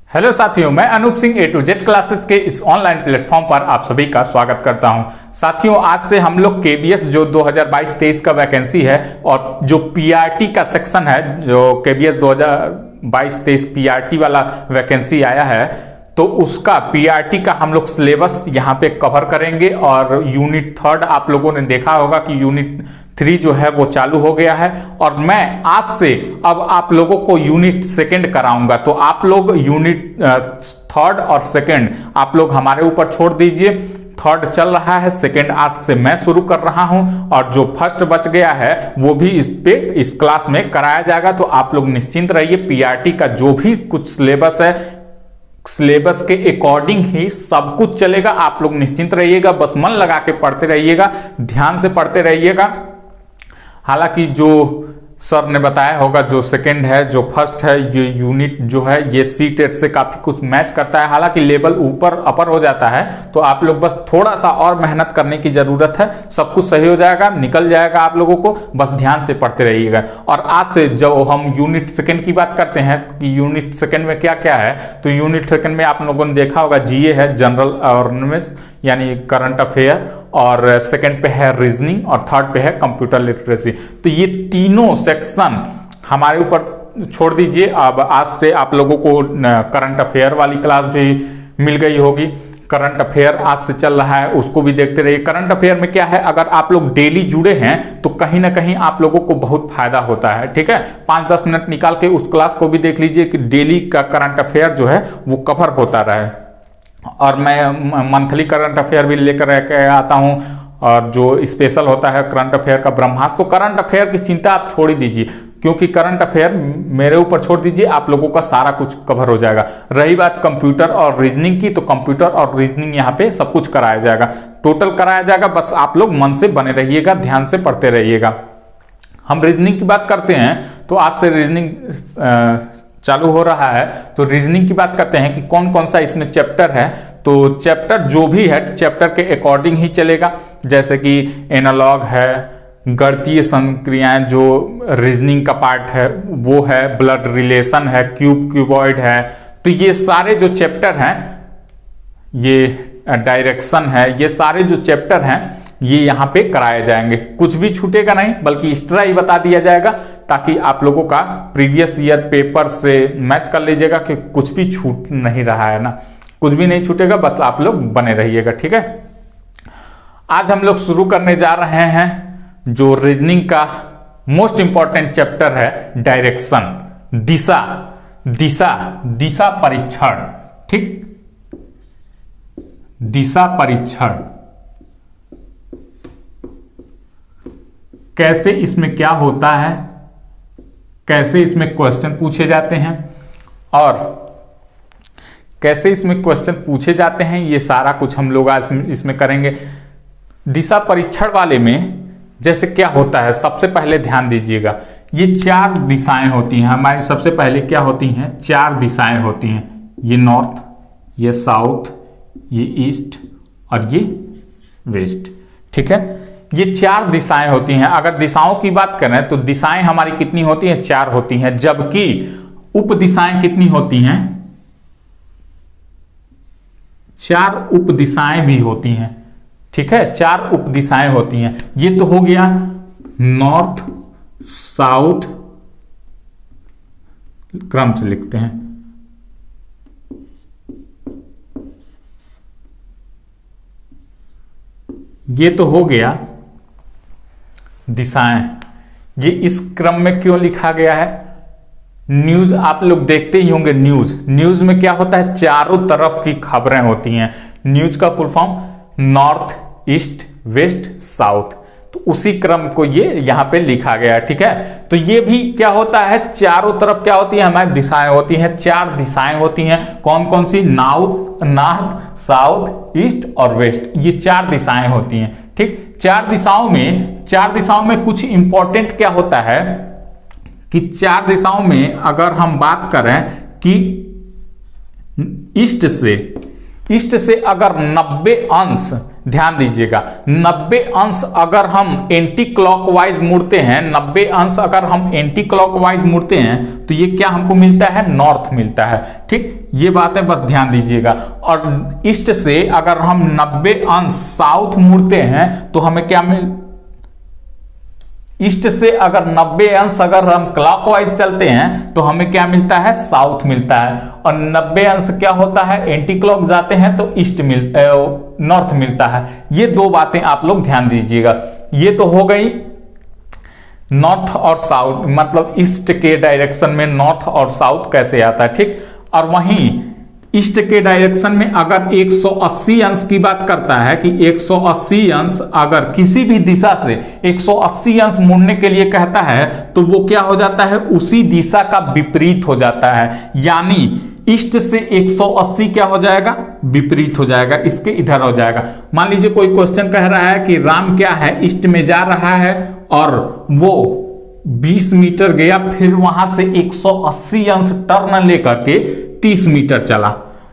Hello साथियों, मैं Anoop Singh A to Z classes के इस ऑनलाइन प्लेटफॉर्म पर आप सभी का स्वागत करता हूं। साथियों, आज से हम लोग केबीएस जो 2022-23 का वैकेंसी है और जो पीआरटी का सेक्शन है, जो केबीएस 2022-23 पीआरटी वाला वैकेंसी आया है, तो उसका पीआरटी का हम लोग सिलेबस यहाँ पे कवर करेंगे। और यूनिट 3 आप लोगों ने देखा होगा कि यूनिट 3 जो है वो चालू हो गया है और मैं आज से अब आप लोगों को यूनिट 2 कराऊंगा। तो आप लोग यूनिट 3 और 2 आप लोग हमारे ऊपर छोड़ दीजिए। 3 चल रहा है, 2 आज से मैं शुरू कर रहा हूं और जो फर्स्ट बच गया है वो भी इस क्लास में कराया जाएगा। तो आप लोग निश्चिंत रहिए, पीआरटी का जो भी कुछ सिलेबस है, सिलेबस के अकॉर्डिंग ही सब कुछ चलेगा। आप लोग निश्चिंत रहिएगा, बस मन लगा के पढ़ते रहिएगा, ध्यान से पढ़ते रहिएगा। हालांकि जो सर ने बताया होगा, जो 2 है, जो फर्स्ट है, ये यूनिट जो है ये सी टेट से काफी कुछ मैच करता है। हालांकि लेवल ऊपर अपर हो जाता है, तो आप लोग बस थोड़ा सा और मेहनत करने की जरूरत है। सब कुछ सही हो जाएगा, निकल जाएगा आप लोगों को, बस ध्यान से पढ़ते रहिएगा। और आज से जब हम यूनिट 2 की बात करते हैं कि यूनिट 2 में क्या क्या है, तो यूनिट 2 में आप लोगों ने देखा होगा जीए है, जनरल अवेयरनेस यानी करंट अफेयर, और 2 पे है रीजनिंग और 3 पे है कंप्यूटर लिटरेसी। तो ये तीनों सेक्शन हमारे ऊपर छोड़ दीजिए। अब आज से आप लोगों को करंट अफेयर वाली क्लास भी मिल गई होगी। करंट अफेयर आज से चल रहा है, उसको भी देखते रहिए। करंट अफेयर में क्या है, अगर आप लोग डेली जुड़े हैं तो कहीं ना कहीं आप लोगों को बहुत फायदा होता है। ठीक है, 5-10 मिनट निकाल के उस क्लास को भी देख लीजिए कि डेली का करंट अफेयर जो है वो कवर होता रहे। और मैं मंथली करंट अफेयर भी लेकर आता हूं, और जो स्पेशल होता है करंट अफेयर का ब्रह्मास्त्र। तो करंट अफेयर की चिंता आप छोड़ ही दीजिए, क्योंकि करंट अफेयर मेरे ऊपर छोड़ दीजिए, आप लोगों का सारा कुछ कवर हो जाएगा। रही बात कंप्यूटर और रीजनिंग की, तो कंप्यूटर और रीजनिंग यहाँ पे सब कुछ कराया जाएगा, टोटल कराया जाएगा। बस आप लोग मन से बने रहिएगा, ध्यान से पढ़ते रहिएगा। हम रीजनिंग की बात करते हैं, तो आज से रीजनिंग चालू हो रहा है। तो रीजनिंग की बात करते हैं कि कौन कौन सा इसमें चैप्टर है। तो चैप्टर जो भी है, चैप्टर के अकॉर्डिंग ही चलेगा। जैसे कि एनालॉग है, गणितीय संक्रियाएं जो रीजनिंग का पार्ट है वो है, ब्लड रिलेशन है, क्यूबॉइड है। तो ये सारे जो चैप्टर हैं, ये डायरेक्शन है, ये सारे जो चैप्टर हैं ये यहाँ पे कराए जाएंगे। कुछ भी छूटेगा नहीं, बल्कि एक्स्ट्रा ही बता दिया जाएगा, ताकि आप लोगों का प्रीवियस ईयर पेपर से मैच कर लीजिएगा कि कुछ भी छूट नहीं रहा है ना, कुछ भी नहीं छूटेगा। बस आप लोग बने रहिएगा, ठीक है। आज हम लोग शुरू करने जा रहे हैं जो रीजनिंग का मोस्ट इंपॉर्टेंट चैप्टर है, डायरेक्शन, दिशा दिशा दिशा परीक्षण। ठीक, दिशा परीक्षण कैसे इसमें क्या होता है, कैसे इसमें क्वेश्चन पूछे जाते हैं और कैसे इसमें क्वेश्चन पूछे जाते हैं, ये सारा कुछ हम लोग आज इसमें करेंगे। दिशा परीक्षण वाले में जैसे क्या होता है, सबसे पहले ध्यान दीजिएगा, ये 4 दिशाएं होती हैं हमारी। सबसे पहले क्या होती हैं, 4 दिशाएं होती हैं। ये नॉर्थ, ये साउथ, ये ईस्ट और ये वेस्ट। ठीक है, ये 4 दिशाएं होती हैं। अगर दिशाओं की बात करें तो दिशाएं हमारी कितनी होती हैं, 4 होती हैं, जबकि उप दिशाएं कितनी होती हैं, 4 उप दिशाएं भी होती हैं। ठीक है, 4 उप दिशाएं होती हैं। ये तो हो गया नॉर्थ साउथ, क्रम से लिखते हैं, ये तो हो गया दिशाएं। ये इस क्रम में क्यों लिखा गया है, न्यूज आप लोग देखते ही होंगे। न्यूज में क्या होता है, चारों तरफ की खबरें होती हैं। न्यूज का full form north, east, west, south. तो उसी क्रम को ये यहां पे लिखा गया है। ठीक है, तो ये भी क्या होता है, चारों तरफ क्या होती है, हमारी दिशाएं होती हैं। 4 दिशाएं होती हैं। कौन कौन सी, नॉर्थ, साउथ, ईस्ट और वेस्ट, ये 4 दिशाएं होती हैं। ठीक, 4 दिशाओं में कुछ इंपॉर्टेंट क्या होता है कि 4 दिशाओं में अगर हम बात करें कि ईस्ट से अगर 90 अंश, ध्यान दीजिएगा, 90 अंश अगर हम एंटी क्लॉकवाइज मुड़ते हैं, 90 अंश अगर हम एंटी क्लॉकवाइज मुड़ते हैं तो ये क्या हमको मिलता है, नॉर्थ मिलता है। ठीक, ये बातें बस ध्यान दीजिएगा। और ईस्ट से अगर हम 90 अंश साउथ मुड़ते हैं तो हमें क्या ईस्ट से अगर 90 अंश अगर हम क्लॉकवाइज चलते हैं तो हमें क्या मिलता है, साउथ मिलता है। और 90 अंश क्या होता है, एंटी क्लॉक जाते हैं तो ईस्ट नॉर्थ मिलता है। ये दो बातें आप लोग ध्यान दीजिएगा। ये तो हो गई नॉर्थ और साउथ, मतलब ईस्ट के डायरेक्शन में नॉर्थ और साउथ कैसे आता है। ठीक, और वहीं ईस्ट के डायरेक्शन में अगर 180 अंश की बात करता है कि 180 अंश अगर किसी भी दिशा से 180 अंश मुड़ने के लिए कहता है तो वो क्या हो जाता है, उसी दिशा का विपरीत हो जाता है। यानी ईस्ट से 180 क्या हो जाएगा, विपरीत हो जाएगा, इसके इधर हो जाएगा। मान लीजिए कोई क्वेश्चन कह रहा है कि राम क्या है, ईस्ट में जा रहा है और वो 20 मीटर गया, फिर वहां से 180 अंश टर्न लेकर के 30 मीटर चला।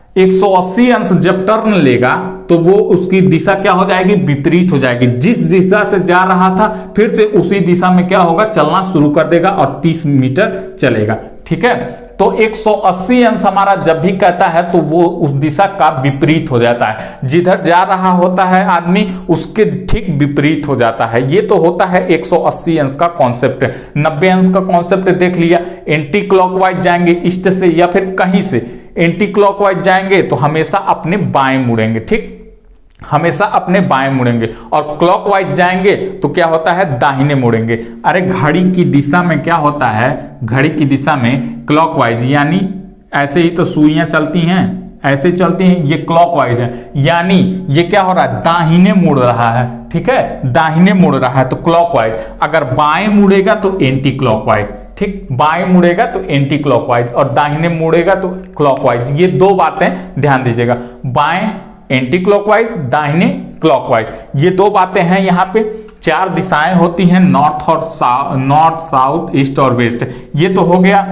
180 अंश जब टर्न लेगा तो वो उसकी दिशा क्या हो जाएगी, विपरीत हो जाएगी। जिस दिशा से जा रहा था फिर से उसी दिशा में क्या होगा, चलना शुरू कर देगा और 30 मीटर चलेगा। ठीक है, तो 180 अंश हमारा जब भी कहता है तो वो उस दिशा का विपरीत हो जाता है। जिधर जा रहा होता है आदमी उसके ठीक विपरीत हो जाता है। ये तो होता है 180 अंश का कॉन्सेप्ट। 90 अंश का कॉन्सेप्ट देख लिया, एंटी क्लॉकवाइज जाएंगे ईस्ट से या फिर कहीं से एंटी क्लॉकवाइज जाएंगे तो हमेशा अपने बाएं मुड़ेंगे। ठीक, हमेशा अपने बाएं मुड़ेंगे। और क्लॉकवाइज जाएंगे तो क्या होता है, दाहिने मुड़ेंगे। अरे घड़ी की दिशा में क्या होता है, घड़ी की दिशा में क्लॉकवाइज, यानी ऐसे ही तो सुइयां चलती हैं, ऐसे चलती हैं, ये क्लॉकवाइज है, यानी ये क्या हो रहा है, दाहिने मुड़ रहा है। ठीक है, दाहिने मुड़ रहा है तो क्लॉकवाइज। अगर बाएं मुड़ेगा तो एंटी क्लॉकवाइज। ठीक, बाएं मुड़ेगा तो एंटी क्लॉकवाइज और दाहिने मुड़ेगा तो क्लॉकवाइज। ये दो बातें ध्यान दीजिएगा, बाएं एंटी क्लॉकवाइज, दाहिने क्लॉकवाइज। ये दो बातें हैं। यहाँ पे 4 दिशाएं होती हैं, नॉर्थ और नॉर्थ, साउथ, ईस्ट और वेस्ट। ये तो हो गया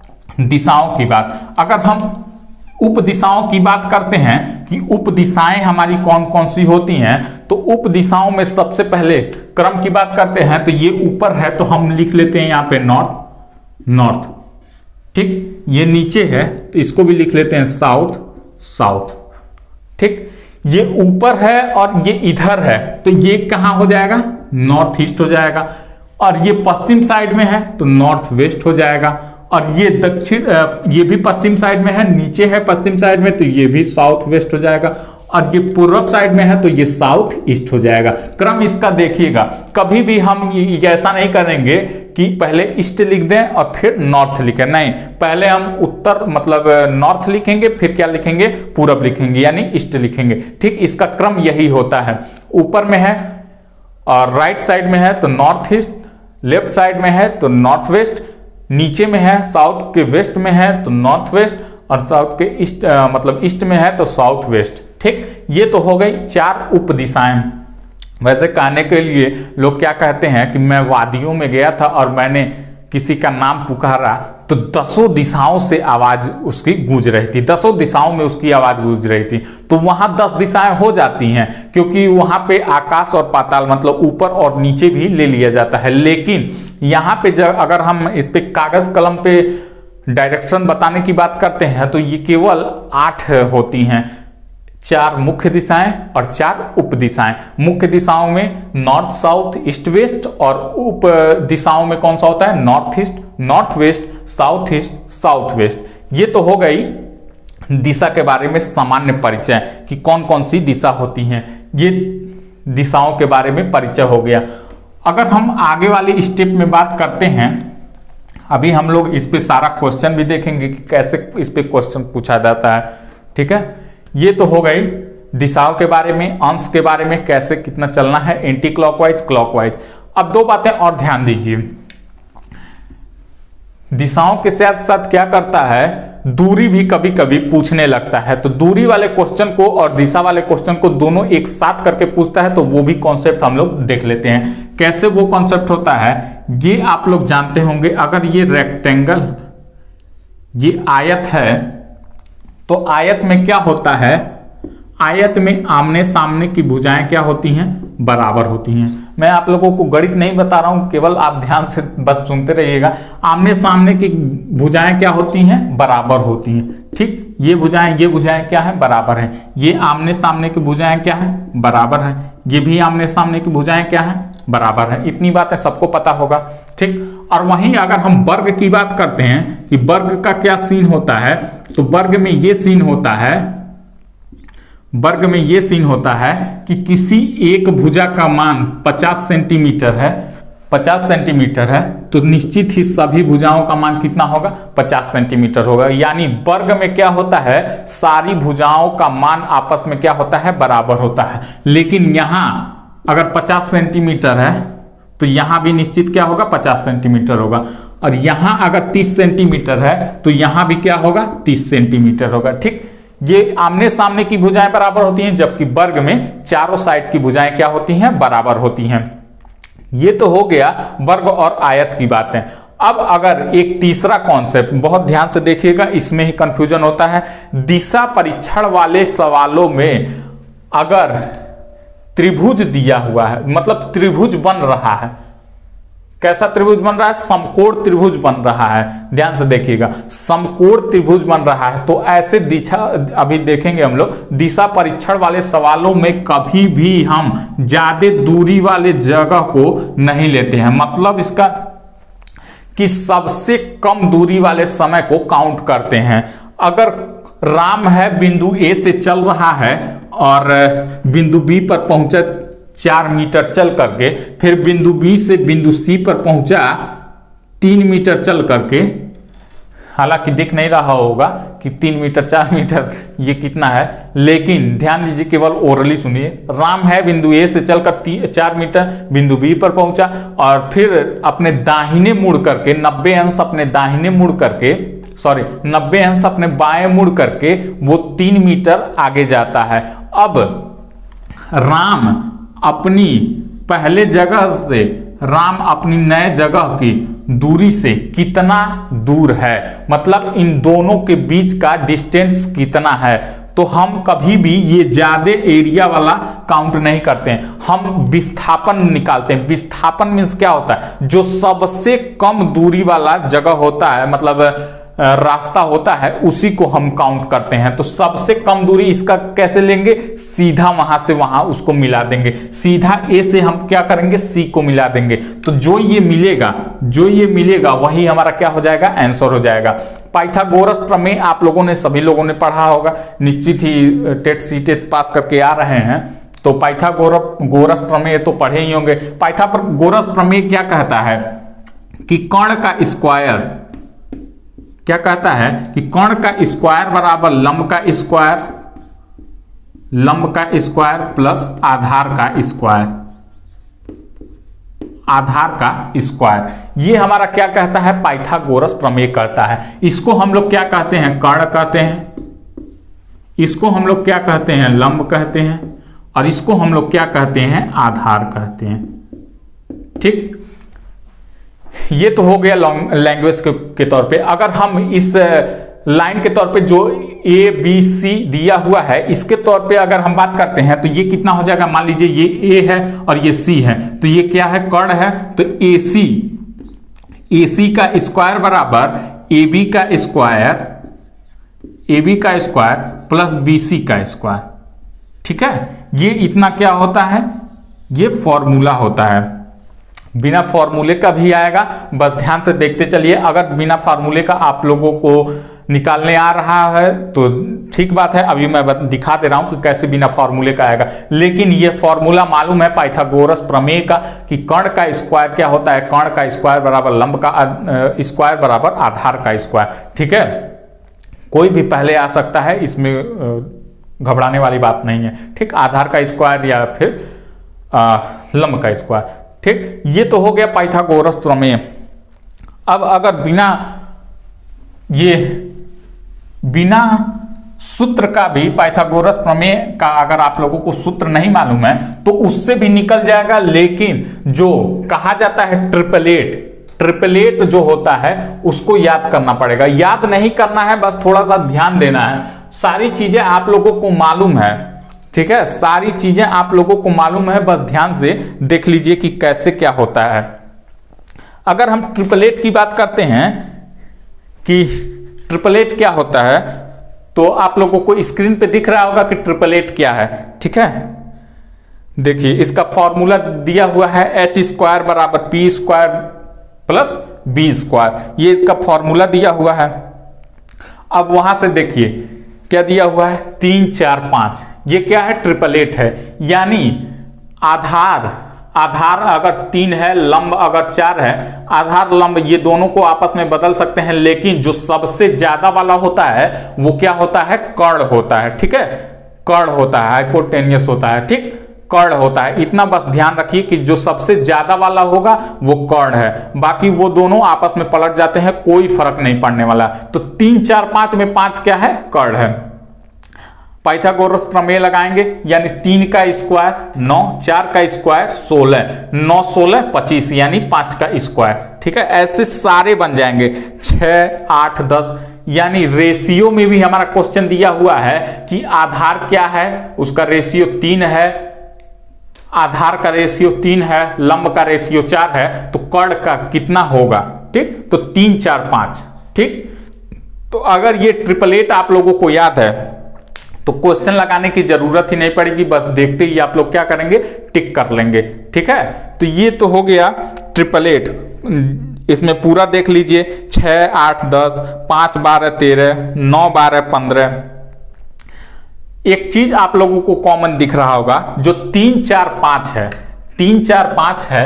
दिशाओं की बात। अगर हम उप दिशाओं की बात करते हैं कि उप दिशाएं हमारी कौन कौन सी होती हैं, तो उप दिशाओं में सबसे पहले क्रम की बात करते हैं तो ये ऊपर है तो हम लिख लेते हैं यहाँ पे नॉर्थ, नॉर्थ। ठीक, ये नीचे है तो इसको भी लिख लेते हैं साउथ, साउथ। ठीक, ये ऊपर है और ये इधर है तो ये कहां हो जाएगा, नॉर्थ ईस्ट हो जाएगा। और ये पश्चिम साइड में है तो नॉर्थ वेस्ट हो जाएगा। और ये दक्षिण, ये भी पश्चिम साइड में है, नीचे है पश्चिम साइड में तो ये भी साउथ वेस्ट हो जाएगा। और ये पूर्व साइड में है तो ये साउथ ईस्ट हो जाएगा। क्रम इसका देखिएगा, कभी भी हम ऐसा नहीं करेंगे कि पहले ईस्ट लिख दें और फिर नॉर्थ लिखें, नहीं, पहले हम उत्तर मतलब नॉर्थ लिखेंगे, फिर क्या लिखेंगे, पूरब लिखेंगे, यानी ईस्ट लिखेंगे। ठीक, इसका क्रम यही होता है। ऊपर में है और राइट साइड में है तो नॉर्थ ईस्ट, लेफ्ट साइड में है तो नॉर्थ वेस्ट, नीचे में है साउथ के वेस्ट में है तो नॉर्थ वेस्ट, और साउथ के ईस्ट मतलब ईस्ट में है तो साउथ वेस्ट। ठीक, ये तो हो गई 4 उप दिशाएं। वैसे कहने के लिए लोग क्या कहते हैं कि मैं वादियों में गया था और मैंने किसी का नाम पुकारा तो 10 दिशाओं से आवाज उसकी गूंज रही थी, 10 दिशाओं में उसकी आवाज गूंज रही थी। तो वहां 10 दिशाएं हो जाती हैं क्योंकि वहां पे आकाश और पाताल मतलब ऊपर और नीचे भी ले लिया जाता है। लेकिन यहाँ पे जब अगर हम इस पे कागज कलम पे डायरेक्शन बताने की बात करते हैं तो ये केवल 8 होती हैं, 4 मुख्य दिशाएं और 4 उप दिशाएं। मुख्य दिशाओं में नॉर्थ, साउथ, ईस्ट, वेस्ट, और उप दिशाओं में कौन सा होता है, north east, north west, south east, south west. ये तो हो गई दिशा के बारे में सामान्य परिचय कि कौन कौन सी दिशा होती हैं। ये दिशाओं के बारे में परिचय हो गया। अगर हम आगे वाली स्टेप में बात करते हैं, अभी हम लोग इस पे सारा क्वेश्चन भी देखेंगे कि कैसे इस पे क्वेश्चन पूछा जाता है। ठीक है, ये तो हो गई दिशाओं के बारे में, अंश के बारे में, कैसे कितना चलना है, एंटी क्लॉकवाइज, क्लॉकवाइज। अब 2 बातें और ध्यान दीजिए, दिशाओं के साथ साथ क्या करता है, दूरी भी कभी कभी पूछने लगता है। तो दूरी वाले क्वेश्चन को और दिशा वाले क्वेश्चन को दोनों एक साथ करके पूछता है, तो वो भी कॉन्सेप्ट हम लोग देख लेते हैं। कैसे वो कॉन्सेप्ट होता है ये आप लोग जानते होंगे। अगर ये रेक्टेंगल, ये आयत है तो आयत में क्या होता है, आयत में आमने सामने की भुजाएं क्या होती हैं, बराबर होती हैं। मैं आप लोगों को गणित नहीं बता रहा हूं, केवल आप ध्यान से बस सुनते रहिएगा। आमने सामने की भुजाएं क्या होती हैं, बराबर होती हैं। ठीक, ये भुजाएं क्या है, बराबर हैं। ये आमने सामने की भुजाएं क्या है, बराबर हैं। ये भी आमने सामने की भुजाएं क्या है, बराबर है। इतनी बातें सबको पता होगा। ठीक, और वहीं अगर हम वर्ग की बात करते हैं कि वर्ग का क्या सीन होता है, तो वर्ग में ये सीन होता है, वर्ग में ये सीन होता है कि किसी एक भुजा का मान 50 सेंटीमीटर है, 50 सेंटीमीटर है, तो निश्चित ही सभी भुजाओं का मान कितना होगा, 50 सेंटीमीटर होगा। यानी वर्ग में क्या होता है, सारी भुजाओं का मान आपस में क्या होता है, बराबर होता है। लेकिन यहां अगर 50 सेंटीमीटर है तो यहां भी निश्चित क्या होगा, 50 सेंटीमीटर होगा। और यहां अगर 30 सेंटीमीटर है तो यहां भी क्या होगा, 30 सेंटीमीटर होगा। ठीक, ये आमने सामने की भुजाएं बराबर होती हैं, जबकि वर्ग में चारों साइड की भुजाएं क्या होती हैं, बराबर होती हैं। ये तो हो गया वर्ग और आयत की बातें। अब अगर एक तीसरा कॉन्सेप्ट, बहुत ध्यान से देखिएगा, इसमें ही कंफ्यूजन होता है। दिशा परीक्षण वाले सवालों में अगर त्रिभुज दिया हुआ है, मतलब त्रिभुज बन रहा है, कैसा त्रिभुज बन रहा है, समकोण त्रिभुज बन रहा है। ध्यान से देखिएगा, समकोण त्रिभुज बन रहा है, तो ऐसे दिशा, अभी देखेंगे हम लोग, दिशा परीक्षण वाले सवालों में कभी भी हम ज्यादा दूरी वाले जगह को नहीं लेते हैं। मतलब इसका कि सबसे कम दूरी वाले समय को काउंट करते हैं। अगर राम है, बिंदु ए से चल रहा है और बिंदु बी पर पहुंचा 4 मीटर चल करके, फिर बिंदु बी से बिंदु सी पर पहुंचा 3 मीटर चल करके, हालांकि दिख नहीं रहा होगा कि 3 मीटर 4 मीटर ये कितना है, लेकिन ध्यान दीजिए, केवल ओरली सुनिए। राम है, बिंदु ए से चलकर 4 मीटर बिंदु बी पर पहुंचा और फिर अपने दाहिने मुड़ करके 90 अंश अपने दाहिने मुड़ करके, 90 अंश अपने बाएं मुड़ करके वो 3 मीटर आगे जाता है। अब राम अपनी पहले जगह से, राम अपनी नए जगह की दूरी से कितना दूर है, मतलब इन दोनों के बीच का डिस्टेंस कितना है। तो हम कभी भी ये ज्यादा एरिया वाला काउंट नहीं करते हैं, हम विस्थापन निकालते हैं। विस्थापन मीन्स क्या होता है, जो सबसे कम दूरी वाला जगह होता है, मतलब रास्ता होता है, उसी को हम काउंट करते हैं। तो सबसे कम दूरी इसका कैसे लेंगे, सीधा वहां से वहां उसको मिला देंगे। सीधा ए से हम क्या करेंगे, सी को मिला देंगे। तो जो ये मिलेगा वही हमारा क्या हो जाएगा, आंसर हो जाएगा। पाइथागोरस प्रमेय आप लोगों ने, सभी लोगों ने पढ़ा होगा, निश्चित ही टेट सीटेट पास करके आ रहे हैं, तो पाइथागोरस प्रमेय तो पढ़े ही होंगे। पाइथागोरस प्रमेय क्या कहता है कि कर्ण का स्क्वायर, क्या कहता है कि कर्ण का स्क्वायर बराबर लंब का स्क्वायर प्लस आधार का स्क्वायर। ये हमारा क्या कहता है, पाइथागोरस प्रमेय करता है। इसको हम लोग क्या कहते हैं, कर्ण कहते हैं। इसको हम लोग क्या कहते हैं, लंब कहते हैं। और इसको हम लोग क्या कहते हैं, आधार कहते हैं। ठीक, ये तो हो गया लैंग्वेज के तौर पे। अगर हम इस लाइन के तौर पे जो ए बी सी दिया हुआ है, इसके तौर पे अगर हम बात करते हैं तो ये कितना हो जाएगा, मान लीजिए ये ए है और ये सी है, तो ये क्या है, कर्ण है। तो ए सी का स्क्वायर बराबर ए बी का स्क्वायर प्लस बी सी का स्क्वायर। ठीक है, ये इतना क्या होता है, ये फॉर्मूला होता है। बिना फॉर्मूले का भी आएगा, बस ध्यान से देखते चलिए। अगर बिना फॉर्मूले का आप लोगों को निकालने आ रहा है तो ठीक बात है, अभी मैं दिखा दे रहा हूं कि कैसे बिना फॉर्मूले का आएगा। लेकिन ये फॉर्मूला मालूम है पाइथागोरस प्रमेय का कि कर्ण का स्क्वायर क्या होता है, कर्ण का स्क्वायर बराबर लंब का स्क्वायर बराबर आधार का स्क्वायर। ठीक है, कोई भी पहले आ सकता है, इसमें घबराने वाली बात नहीं है। ठीक, आधार का स्क्वायर या फिर लंब का स्क्वायर। ठीक, ये तो हो गया पाइथागोरस प्रमेय। अब अगर बिना सूत्र का भी पाइथागोरस प्रमेय का अगर आप लोगों को सूत्र नहीं मालूम है तो उससे भी निकल जाएगा। लेकिन जो कहा जाता है ट्रिपलेट जो होता है उसको याद करना पड़ेगा। याद नहीं करना है, बस थोड़ा सा ध्यान देना है। सारी चीजें आप लोगों को मालूम है, ठीक है, सारी चीजें आप लोगों को मालूम है, बस ध्यान से देख लीजिए कि कैसे क्या होता है। अगर हम ट्रिपलेट की बात करते हैं कि ट्रिपलेट क्या होता है, तो आप लोगों को स्क्रीन पे दिख रहा होगा कि ट्रिपलेट क्या है। ठीक है, देखिए इसका फॉर्मूला दिया हुआ है h स्क्वायर बराबर p square plus b square, ये इसका फॉर्मूला दिया हुआ है। अब वहां से देखिए क्या दिया हुआ है, 3 4 5, ये क्या है, ट्रिपलेट है। यानी आधार अगर 3 है, लंब अगर 4 है, आधार लंब ये दोनों को आपस में बदल सकते हैं, लेकिन जो सबसे ज्यादा वाला होता है वो क्या होता है, कर्ण होता है। ठीक है, कर्ण होता है, हाइपोटेनियस होता है। ठीक, कर्ण होता है, इतना बस ध्यान रखिए कि जो सबसे ज्यादा वाला होगा वो कर्ण है, बाकी वो दोनों आपस में पलट जाते हैं, कोई फर्क नहीं पड़ने वाला। तो 3 4 5 में 5 क्या है, कर्ण है। पाइथागोरस प्रमेय लगाएंगे, यानी 3 का स्क्वायर 9, 4 का स्क्वायर 16, 9 16 25, यानी 5 का स्क्वायर। ठीक है, ऐसे सारे बन जाएंगे, 6 8 10। यानी रेशियो में भी हमारा क्वेश्चन दिया हुआ है कि आधार क्या है, उसका रेशियो 3 है, आधार का रेशियो 3 है, लंब का रेशियो 4 है, तो कर्ण का कितना होगा। ठीक, तो 3 4 5। ठीक, तो अगर ये ट्रिपलेट आप लोगों को याद है तो क्वेश्चन लगाने की जरूरत ही नहीं पड़ेगी, बस देखते ही आप लोग क्या करेंगे, टिक कर लेंगे। ठीक है, तो ये तो हो गया ट्रिपलेट। इसमें पूरा देख लीजिए, 6 8 10, 5 12 13, 9 12 15। एक चीज आप लोगों को कॉमन दिख रहा होगा, जो 3 4 5 है, 3 4 5 है,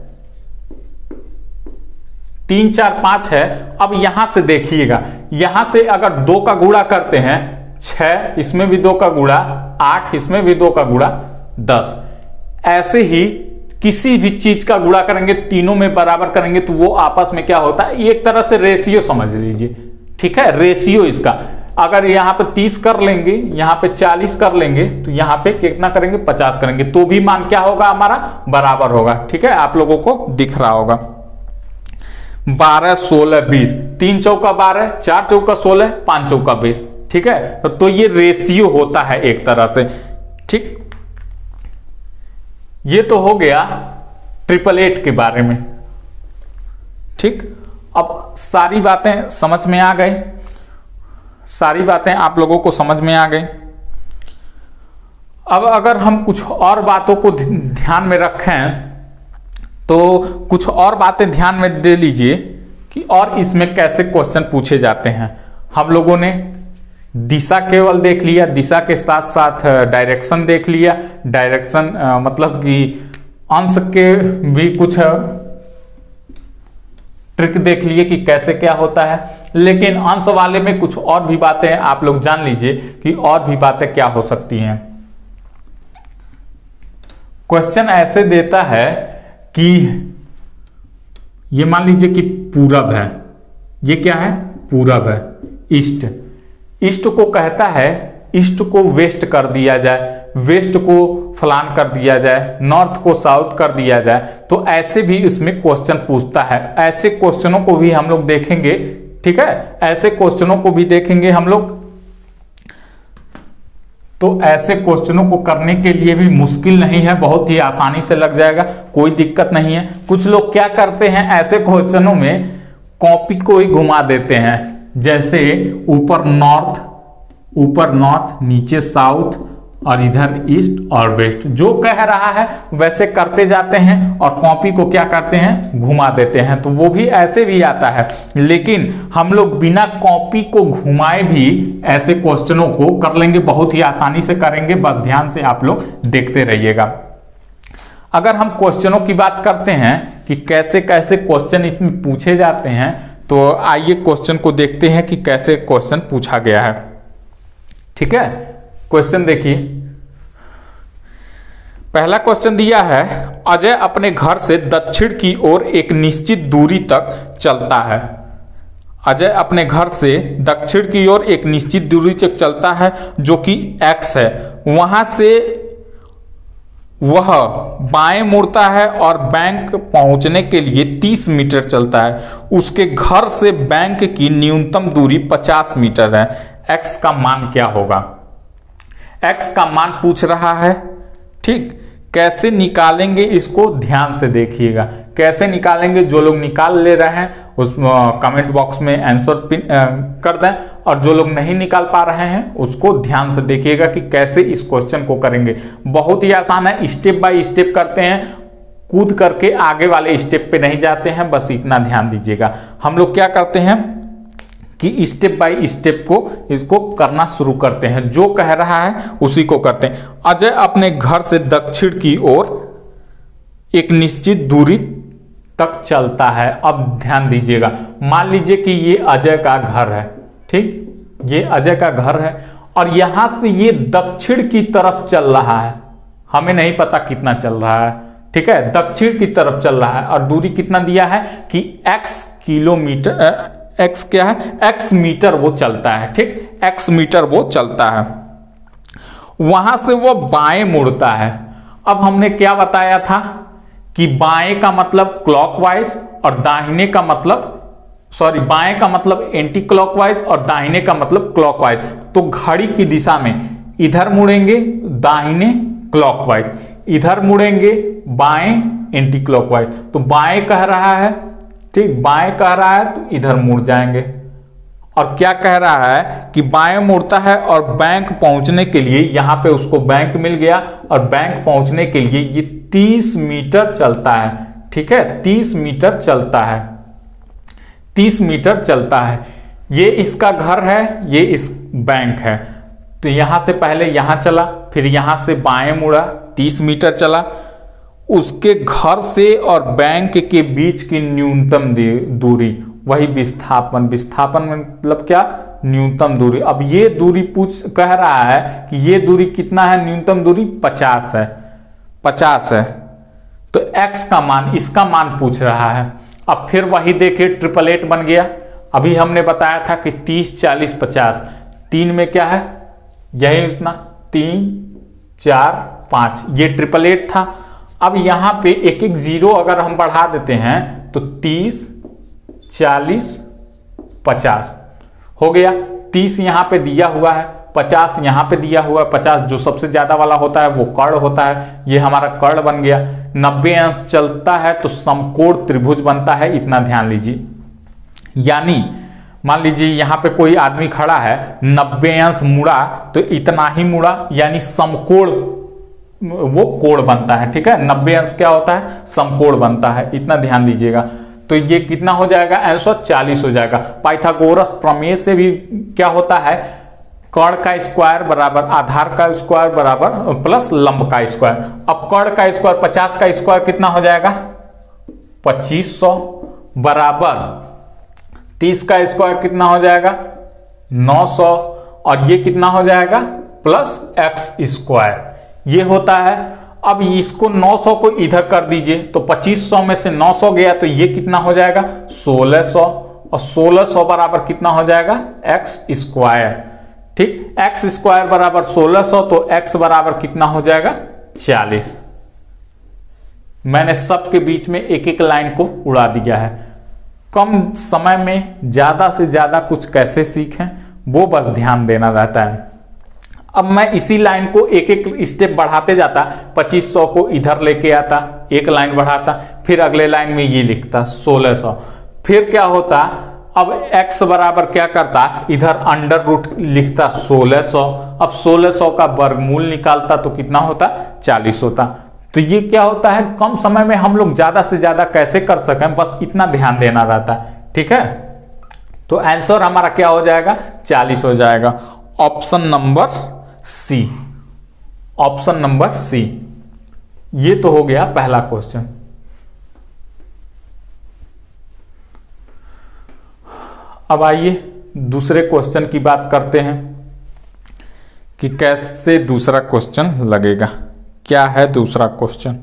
3 4 5 है। अब यहां से देखिएगा, यहां से अगर 2 का गुणा करते हैं, 6 इसमें भी 2 का गुणा, 8 इसमें भी 2 का गुणा, 10। ऐसे ही किसी भी चीज का गुणा करेंगे, तीनों में बराबर करेंगे, तो वो आपस में क्या होता है, एक तरह से रेशियो समझ लीजिए। ठीक है, रेशियो इसका, अगर यहां पे 30 कर लेंगे, यहां पे 40 कर लेंगे, तो यहां पे कितना करेंगे, 50 करेंगे, तो भी मान क्या होगा, हमारा बराबर होगा। ठीक है, आप लोगों को दिख रहा होगा। 12 16 20, 3 चौका 12, 4 चौका 16, 5 चौका 20। ठीक है, तो ये रेशियो होता है एक तरह से। ठीक, ये तो हो गया ट्रिपलेट के बारे में। ठीक, अब सारी बातें समझ में आ गई, सारी बातें आप लोगों को समझ में आ गई। अब अगर हम कुछ और बातों को ध्यान में रखें, तो कुछ और बातें ध्यान में दे लीजिए कि और इसमें कैसे क्वेश्चन पूछे जाते हैं। हम लोगों ने दिशा केवल देख लिया, दिशा के साथ साथ डायरेक्शन देख लिया। डायरेक्शन मतलब कि अंश के भी कुछ ट्रिक देख लिए कि कैसे क्या होता है, लेकिन अंश वाले में कुछ और भी बातें आप लोग जान लीजिए कि और भी बातें क्या हो सकती हैं। क्वेश्चन ऐसे देता है कि ये मान लीजिए कि पूरब है, ये क्या है, पूरब है। ईस्ट, ईस्ट को कहता है, ईस्ट को वेस्ट कर दिया जाए, वेस्ट को फलान कर दिया जाए, नॉर्थ को साउथ कर दिया जाए, तो ऐसे भी इसमें क्वेश्चन पूछता है। ऐसे क्वेश्चनों को भी हम लोग देखेंगे। ठीक है, ऐसे क्वेश्चनों को भी देखेंगे हम लोग। तो ऐसे क्वेश्चनों को करने के लिए भी मुश्किल नहीं है, बहुत ही आसानी से लग जाएगा, कोई दिक्कत नहीं है। कुछ लोग क्या करते हैं, ऐसे क्वेश्चनों में कॉपी को ही घुमा देते हैं, जैसे ऊपर नॉर्थ, नीचे साउथ और इधर ईस्ट और वेस्ट। जो कह रहा है वैसे करते जाते हैं और कॉपी को क्या करते हैं, घुमा देते हैं, तो वो भी ऐसे भी आता है। लेकिन हम लोग बिना कॉपी को घुमाए भी ऐसे क्वेश्चनों को कर लेंगे, बहुत ही आसानी से करेंगे, बस ध्यान से आप लोग देखते रहिएगा। अगर हम क्वेश्चनों की बात करते हैं कि कैसे कैसे क्वेश्चन इसमें पूछे जाते हैं, तो आइए क्वेश्चन को देखते हैं कि कैसे क्वेश्चन पूछा गया है। ठीक है, क्वेश्चन देखिए, पहला क्वेश्चन दिया है, अजय अपने घर से दक्षिण की ओर एक निश्चित दूरी तक चलता है। अजय अपने घर से दक्षिण की ओर एक निश्चित दूरी तक चलता है जो कि x है। वहां से वह बाएं मुड़ता है और बैंक पहुंचने के लिए 30 मीटर चलता है। उसके घर से बैंक की न्यूनतम दूरी 50 मीटर है। x का मान क्या होगा। x का मान पूछ रहा है। ठीक, कैसे निकालेंगे इसको ध्यान से देखिएगा। कैसे निकालेंगे, जो लोग निकाल ले रहे हैं उस कमेंट बॉक्स में आंसर पिन कर दें, और जो लोग नहीं निकाल पा रहे हैं उसको ध्यान से देखिएगा कि कैसे इस क्वेश्चन को करेंगे। बहुत ही आसान है, स्टेप बाय स्टेप करते हैं, कूद करके आगे वाले स्टेप पे नहीं जाते हैं, बस इतना ध्यान दीजिएगा। हम लोग क्या करते हैं कि स्टेप बाय स्टेप को इसको करना शुरू करते हैं, जो कह रहा है उसी को करते हैं। अजय अपने घर से दक्षिण की ओर एक निश्चित दूरी तक चलता है। अब ध्यान दीजिएगा, मान लीजिए कि ये अजय का घर है। ठीक, ये अजय का घर है और यहां से ये दक्षिण की तरफ चल रहा है। हमें नहीं पता कितना चल रहा है, ठीक है, दक्षिण की तरफ चल रहा है और दूरी कितना दिया है कि x किलोमीटर, x क्या है, x मीटर वो चलता है। ठीक, x मीटर वो चलता है। वहां से वो बाएं मुड़ता है। अब हमने क्या बताया था कि बाएं का मतलब क्लॉकवाइज और दाहिने का मतलब, सॉरी, बाएं का मतलब एंटी क्लॉकवाइज और दाहिने का मतलब क्लॉकवाइज। तो घड़ी की दिशा में इधर मुड़ेंगे दाहिने क्लॉकवाइज, इधर मुड़ेंगे बाएं एंटी क्लॉकवाइज। तो बाएं कह रहा है, ठीक, बाएं कह रहा है तो इधर मुड़ जाएंगे। और क्या कह रहा है कि बाएं मुड़ता है और बैंक पहुंचने के लिए, यहां पे उसको बैंक मिल गया और बैंक पहुंचने के लिए ये 30 मीटर चलता है। ठीक है, 30 मीटर चलता है, 30 मीटर चलता है। ये इसका घर है, ये इस बैंक है। तो यहां से पहले यहां चला, फिर यहां से बाएं मुड़ा, 30 मीटर चला। उसके घर से और बैंक के बीच की न्यूनतम दूरी, वही विस्थापन, विस्थापन मतलब क्या, न्यूनतम दूरी। अब ये दूरी कह रहा है कि ये दूरी कितना है, न्यूनतम दूरी 50 है, 50 है। तो x का मान, इसका मान पूछ रहा है। अब फिर वही देखिए, 888 बन गया। अभी हमने बताया था कि 30 40 50, 3 में क्या है, यही उतना 3 4 5, ये 888 था। अब यहां पे एक एक जीरो अगर हम बढ़ा देते हैं तो 30 40 50 हो गया। 30 यहां पे दिया हुआ है, 50 यहां पे दिया हुआ है। 50 जो सबसे ज्यादा वाला होता है वो कर्ण होता है, ये हमारा कर्ण बन गया। 90 अंश चलता है तो समकोण त्रिभुज बनता है, इतना ध्यान लीजिए। यानी मान लीजिए यहां पे कोई आदमी खड़ा है, 90 अंश मुड़ा तो इतना ही मुड़ा, यानी समकोण वो कोण बनता है। ठीक है, 90 अंश क्या होता है, समकोण बनता है, इतना ध्यान दीजिएगा। तो ये कितना हो जाएगा, आंसर 40 हो जाएगा। पाइथागोरस प्रमेय से भी क्या होता है, कर्ण का स्क्वायर बराबर आधार का स्क्वायर बराबर प्लस लंब का स्क्वायर। अब कर्ण का स्क्वायर 50 का स्क्वायर कितना हो जाएगा, 2500 बराबर 30 का स्क्वायर कितना हो जाएगा, 900, और ये कितना हो जाएगा प्लस x स्क्वायर, ये होता है। अब इसको 900 को इधर कर दीजिए तो 2500 में से 900 गया तो ये कितना हो जाएगा 1600, और 1600 बराबर कितना हो जाएगा x स्क्वायर। ठीक, x स्क्वायर बराबर 1600, तो x बराबर कितना हो जाएगा 40। मैंने सबके बीच में एक एक लाइन को उड़ा दिया है। कम समय में ज्यादा से ज्यादा कुछ कैसे सीखें, वो बस ध्यान देना रहता है। अब मैं इसी लाइन को एक एक स्टेप बढ़ाते जाता, 2500 को इधर लेके आता, एक लाइन बढ़ाता, फिर अगले लाइन में ये लिखता 1600। फिर क्या होता, अब x बराबर क्या करता, इधर अंडर रूट लिखता 1600। अब 1600 का वर्गमूल निकालता तो कितना होता, 40 होता। तो ये क्या होता है, कम समय में हम लोग ज्यादा से ज्यादा कैसे कर सकें, बस इतना ध्यान देना रहता है। ठीक है, तो आंसर हमारा क्या हो जाएगा, 40 हो जाएगा। Option number C, option number C. ये तो हो गया पहला क्वेश्चन। अब आइए दूसरे क्वेश्चन की बात करते हैं कि कैसे दूसरा क्वेश्चन लगेगा। क्या है दूसरा क्वेश्चन,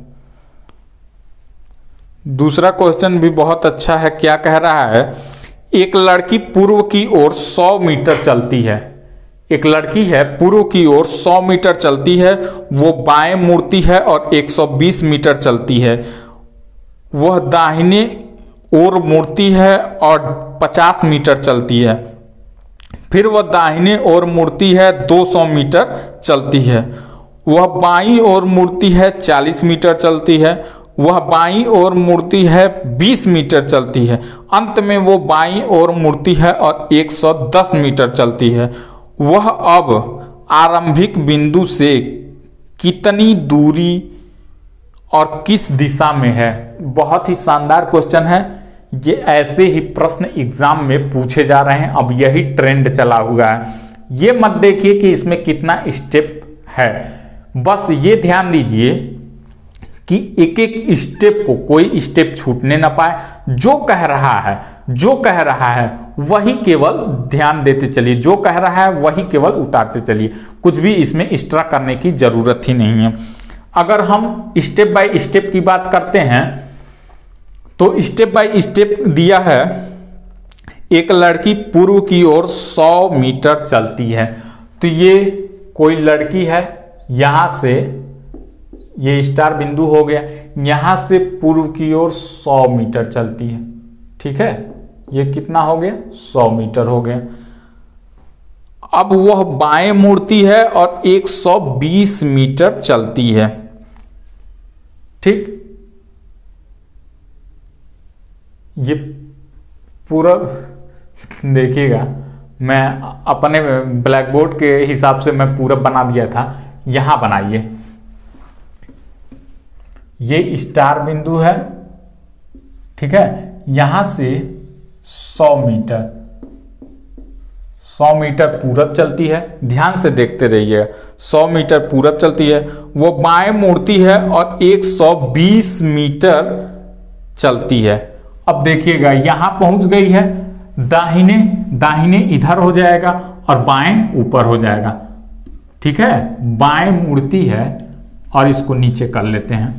दूसरा क्वेश्चन भी बहुत अच्छा है। क्या कह रहा है, एक लड़की पूर्व की ओर 100 मीटर चलती है। एक लड़की है, पूर्व की ओर 100 मीटर चलती है, वो बाएं मुड़ती है और 120 मीटर चलती है। वह दाहिने ओर मुड़ती है और 50 मीटर चलती है। फिर वह दाहिने ओर मुड़ती है 200 मीटर चलती है, वह बाईं ओर मुड़ती है 40 मीटर चलती है, वह बाईं ओर मुड़ती है 20 मीटर चलती है, अंत में वो बाईं ओर मुड़ती है और 110 मीटर चलती है। वह अब आरंभिक बिंदु से कितनी दूरी और किस दिशा में है। बहुत ही शानदार क्वेश्चन है, ये ऐसे ही प्रश्न एग्जाम में पूछे जा रहे हैं, अब यही ट्रेंड चला हुआ है। ये मत देखिए कि इसमें कितना स्टेप है, बस ये ध्यान दीजिए कि एक एक स्टेप को कोई स्टेप छूटने ना पाए। जो कह रहा है वही केवल ध्यान देते चलिए, जो कह रहा है वही केवल उतारते चलिए, कुछ भी इसमें एक्स्ट्रा करने की जरूरत ही नहीं है। अगर हम स्टेप बाय स्टेप की बात करते हैं तो स्टेप बाय स्टेप दिया है, एक लड़की पूर्व की ओर 100 मीटर चलती है। तो ये कोई लड़की है, यहां से ये स्टार बिंदु हो गया, यहां से पूर्व की ओर 100 मीटर चलती है। ठीक है, ये कितना हो गया, 100 मीटर हो गया। अब वह बाएं मुड़ती है और 120 मीटर चलती है। ठीक, ये पूरा देखिएगा, मैं अपने ब्लैक बोर्ड के हिसाब से मैं पूरा बना दिया था, यहां बनाइए। ये स्टार बिंदु है, ठीक है, यहां से 100 मीटर पूरब चलती है। ध्यान से देखते रहिए, 100 मीटर पूरब चलती है, वो बाएं मुड़ती है और 120 मीटर चलती है। अब देखिएगा यहां पहुंच गई है, दाहिने इधर हो जाएगा और बाएं ऊपर हो जाएगा। ठीक है, बाएं मुड़ती है और इसको नीचे कर लेते हैं।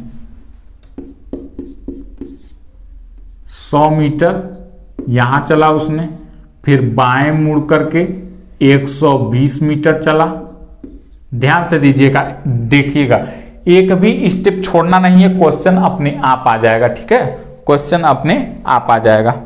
100 मीटर यहां चला उसने, फिर बाएं मुड़ करके 120 मीटर चला। ध्यान से दीजिएगा, देखिएगा, एक भी स्टेप छोड़ना नहीं है, क्वेश्चन अपने आप आ जाएगा। ठीक है, क्वेश्चन अपने आप आ जाएगा।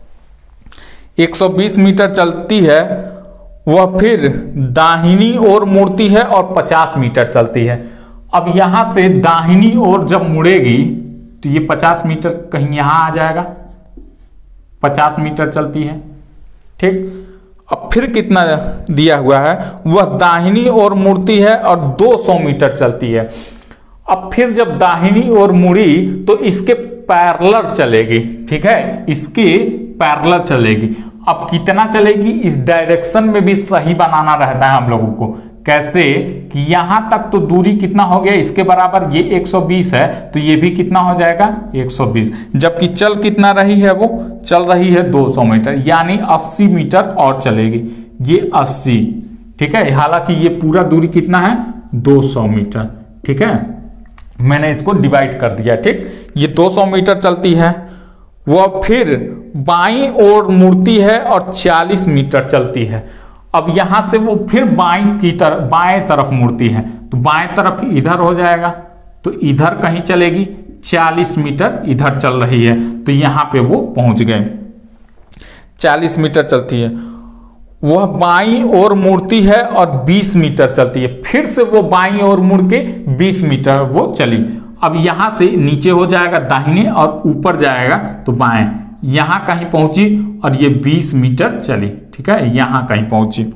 120 मीटर चलती है, वह फिर दाहिनी ओर मुड़ती है और 50 मीटर चलती है। अब यहां से दाहिनी ओर जब मुड़ेगी तो ये 50 मीटर कहीं यहां आ जाएगा, 50 मीटर चलती है। ठीक, अब फिर कितना दिया हुआ है, वह दाहिनी ओर मुड़ती है और 200 मीटर चलती है। अब फिर जब दाहिनी ओर मुड़ी तो इसके पैरेलल चलेगी। ठीक है, इसके पैरेलल चलेगी। अब कितना चलेगी, इस डायरेक्शन में भी सही बनाना रहता है हम लोगों को। कैसे कि यहां तक तो दूरी कितना हो गया, इसके बराबर ये 120 है, तो ये भी कितना हो जाएगा, 120। जबकि चल कितना रही है, वो चल रही है 200 मीटर, यानी 80 मीटर और चलेगी। ये 80, ठीक है, हालांकि ये पूरा दूरी कितना है, 200 मीटर। ठीक है, मैंने इसको डिवाइड कर दिया। ठीक, ये 200 मीटर चलती है, वह फिर बाईं ओर मुड़ती है और 40 मीटर चलती है। अब यहां से वो फिर बाएं तरफ मुड़ती है, तो बाएं तरफ इधर हो जाएगा, तो इधर कहीं चलेगी, 40 मीटर इधर चल रही है, तो यहां पे वो पहुंच गए। 40 मीटर चलती है, वह बाईं ओर मुड़ती है और 20 मीटर चलती है। फिर से वो बाईं ओर मुड़ के 20 मीटर वो चली। अब यहां से नीचे हो जाएगा दाहिने और ऊपर जाएगा तो बाएं, यहां कहीं पहुंची और ये 20 मीटर चली। ठीक है, यहां कहीं पहुंची,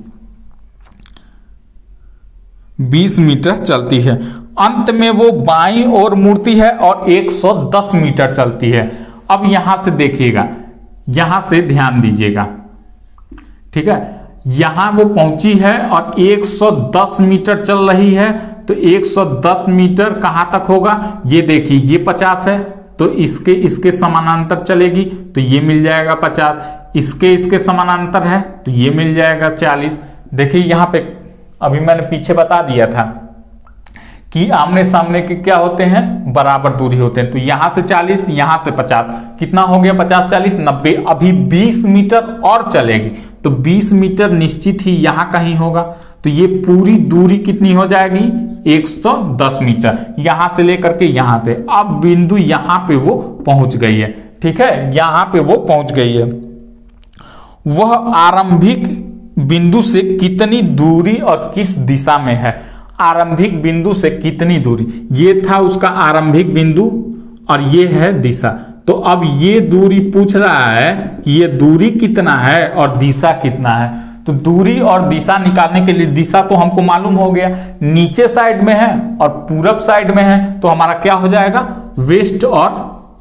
20 मीटर चलती है। अंत में वो बाईं ओर मुड़ती है और 110 मीटर चलती है। अब यहां से देखिएगा, यहां से ध्यान दीजिएगा। ठीक है, यहां वो पहुंची है और 110 मीटर चल रही है, तो 110 मीटर कहां तक होगा, ये देखिए, ये 50 है, तो इसके समानांतर चलेगी, तो ये मिल जाएगा 50। इसके समानांतर है तो ये मिल जाएगा 40। देखिए यहां पे अभी मैंने पीछे बता दिया था कि आमने सामने के क्या होते हैं, बराबर दूरी होते हैं। तो यहां से 40, यहां से 50, कितना हो गया, 50 40 90। अभी 20 मीटर और चलेगी, तो 20 मीटर निश्चित ही यहां कहीं होगा, तो ये पूरी दूरी कितनी हो जाएगी, 110 मीटर, यहां से लेकर के यहां पे। अब बिंदु यहां पे वो पहुंच गई है। ठीक है, यहां पे वो पहुंच गई है। वह आरंभिक बिंदु से कितनी दूरी और किस दिशा में है। आरंभिक बिंदु से कितनी दूरी, ये था उसका आरंभिक बिंदु और ये है दिशा। तो अब ये दूरी पूछ रहा है कि ये दूरी कितना है और दिशा कितना है। तो दूरी और दिशा निकालने के लिए दिशा तो हमको मालूम हो गया, नीचे साइड में है और पूरब साइड में है, तो हमारा क्या हो जाएगा, वेस्ट और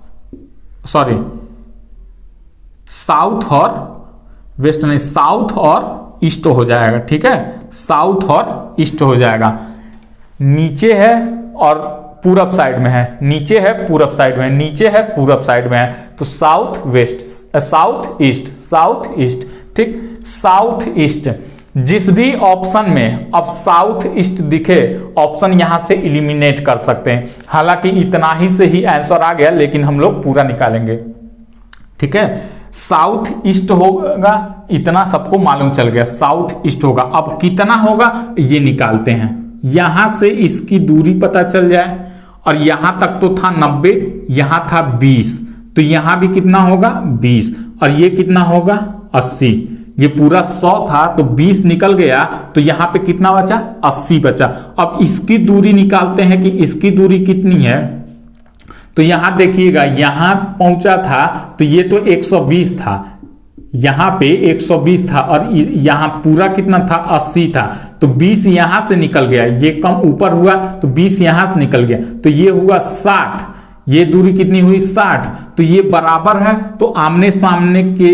साउथ और वेस्ट नहीं, साउथ और ईस्ट हो जाएगा। ठीक है, साउथ और ईस्ट हो जाएगा। नीचे है और पूरब साइड में है, नीचे है पूरब साइड में, नीचे है पूरब साइड में है, तो south west, south east, south east. ठीक, साउथ ईस्ट। जिस भी ऑप्शन में अब साउथ ईस्ट दिखे, ऑप्शन यहां से एलिमिनेट कर सकते हैं। हालांकि इतना ही से ही आंसर आ गया, लेकिन हम लोग पूरा निकालेंगे। ठीक है, साउथ ईस्ट होगा, इतना सबको मालूम चल गया, साउथ ईस्ट होगा। अब कितना होगा ये निकालते हैं। यहां से इसकी दूरी पता चल जाए, और यहां तक तो था 90, यहां था 20, तो यहां भी कितना होगा 20, और ये कितना होगा 80। ये पूरा 100 था तो 20 निकल गया, तो यहां पे कितना बचा 80 बचा। अब इसकी दूरी निकालते हैं कि इसकी दूरी कितनी है। तो यहां देखिएगा, यहां पहुंचा था तो ये तो 120 था, यहां पे 120 था, और यहां पूरा कितना था 80 था, तो 20 यहां से निकल गया, ये कम ऊपर हुआ तो 20 यहां से निकल गया, तो ये हुआ 60। ये दूरी कितनी हुई 60, तो ये बराबर है। तो आमने सामने के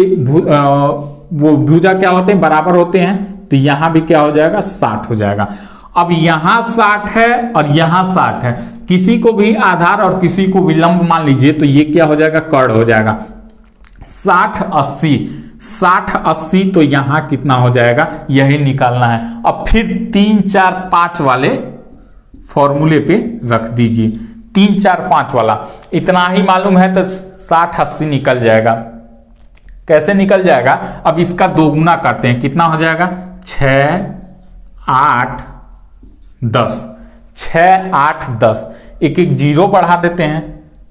वो भुजा क्या होते हैं, बराबर होते हैं, तो यहां भी क्या हो जाएगा 60 हो जाएगा। अब यहां 60 है और यहां 60 है, किसी को भी आधार और किसी को विलंब मान लीजिए, तो ये क्या हो जाएगा कर्ण हो जाएगा। 60 80, 60 80, तो यहां कितना हो जाएगा, यही निकालना है। अब फिर 3 4 5 वाले फॉर्मूले पे रख दीजिए, 3 4 5 वाला, इतना ही मालूम है तो 60 80 निकल जाएगा। कैसे निकल जाएगा, अब इसका दोगुना करते हैं, कितना हो जाएगा 6 8 10, 6 8 10, एक एक जीरो बढ़ा देते हैं,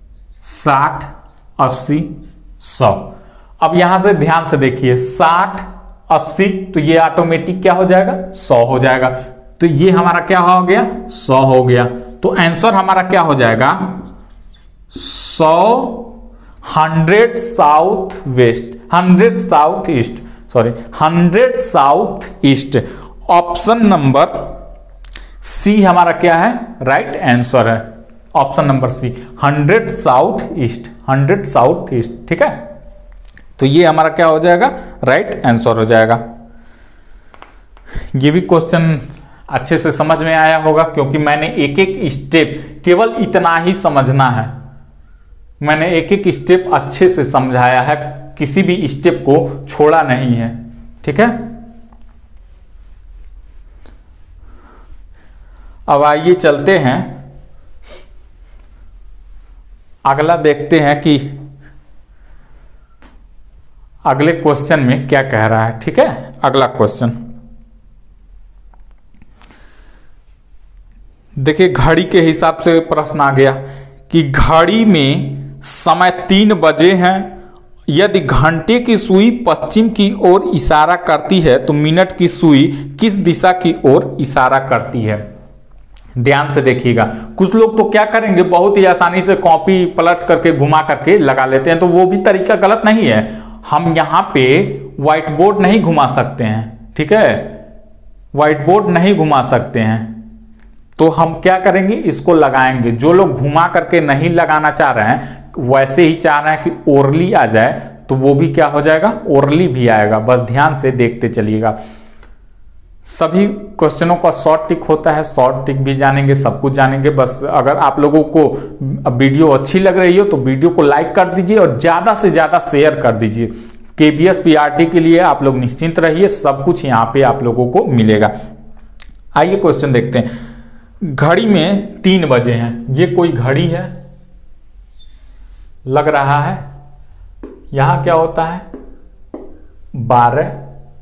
60 80 100। अब यहां से ध्यान से देखिए, 60 80, तो ये ऑटोमेटिक क्या हो जाएगा 100 हो जाएगा, तो ये हमारा क्या हो गया 100 हो गया। तो आंसर हमारा क्या हो जाएगा 100 100 south west, 100 south east, 100 south east. Option number C हमारा क्या है, राइट आंसर है। Option number C 100 south east, 100 south east. ठीक है, तो ये हमारा क्या हो जाएगा, राइट आंसर हो जाएगा। ये भी क्वेश्चन अच्छे से समझ में आया होगा, क्योंकि मैंने एक एक स्टेप, केवल इतना ही समझना है, मैंने एक एक स्टेप अच्छे से समझाया है, किसी भी स्टेप को छोड़ा नहीं है। ठीक है, अब आइए चलते हैं, अगला देखते हैं कि अगले क्वेश्चन में क्या कह रहा है। ठीक है, अगला क्वेश्चन देखिए, घड़ी के हिसाब से प्रश्न आ गया कि घड़ी में समय 3 बजे हैं, यदि घंटे की सुई पश्चिम की ओर इशारा करती है तो मिनट की सुई किस दिशा की ओर इशारा करती है। ध्यान से देखिएगा, कुछ लोग तो क्या करेंगे, बहुत ही आसानी से कॉपी पलट करके घुमा करके लगा लेते हैं, तो वो भी तरीका गलत नहीं है। हम यहाँ पे व्हाइट बोर्ड नहीं घुमा सकते हैं, ठीक है, व्हाइट बोर्ड नहीं घुमा सकते हैं, तो हम क्या करेंगे, इसको लगाएंगे। जो लोग घुमा करके नहीं लगाना चाह रहे हैं, वैसे ही चाह रहे हैं कि ओरली आ जाए, तो वो भी क्या हो जाएगा, ओरली भी आएगा। बस ध्यान से देखते चलिएगा, सभी क्वेश्चनों का शॉर्ट टिक होता है, शॉर्ट टिक भी जानेंगे, सब कुछ जानेंगे। बस अगर आप लोगों को वीडियो अच्छी लग रही हो तो वीडियो को लाइक कर दीजिए और ज़्यादा से ज़्यादा शेयर कर दीजिए। केबीएस पीआरटी के लिए आप लोग निश्चिंत रहिए, सब कुछ यहाँ पे आप लोगों को मिलेगा। आइए क्वेश्चन देखते हैं। घड़ी में 3 बजे हैं, ये कोई घड़ी है लग रहा है, यहां क्या होता है 12